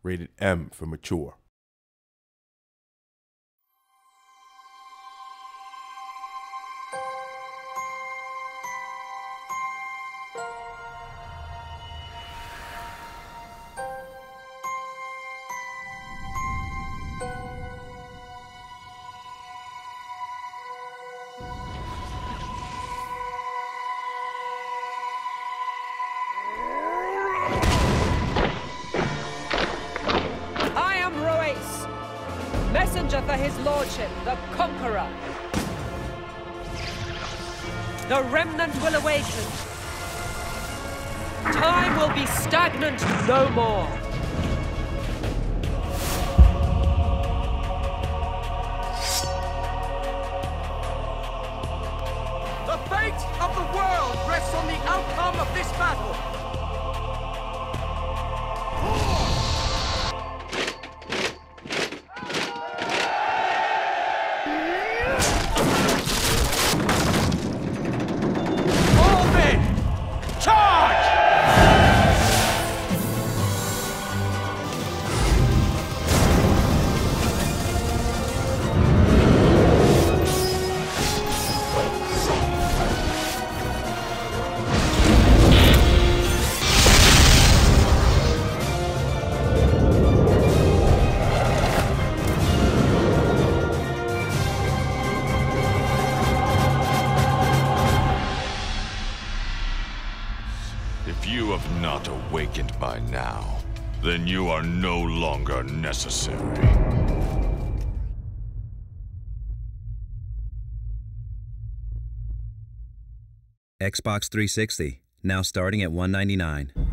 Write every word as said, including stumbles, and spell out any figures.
Rated M for mature. Messenger for his lordship, the Conqueror. The remnant will awaken. Time will be stagnant no more. The fate of the world rests on the outcome of this battle. If you have not awakened by now, then you are no longer necessary. Xbox three sixty, now starting at one ninety-nine.